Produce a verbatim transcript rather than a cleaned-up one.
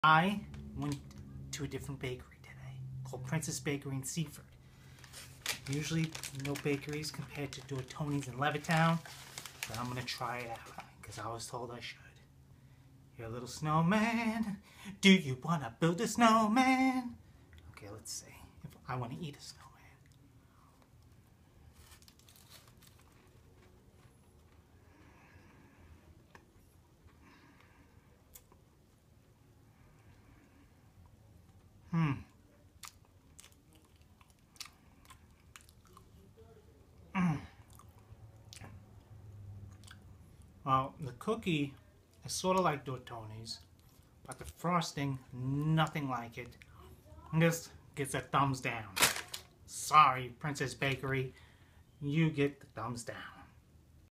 I went to a different bakery today called Princess Bakery in Seaford. Usually no bakeries compared to Dortoni's in Levittown, but I'm gonna try it out because I was told I should. You're a little snowman. Do you wanna build a snowman? Okay, let's see if I want to eat a snowman. Hmm. Mm. Well, the cookie is sort of like Dortoni's, but the frosting, nothing like it. This gets a thumbs down. Sorry, Princess Bakery, you get the thumbs down.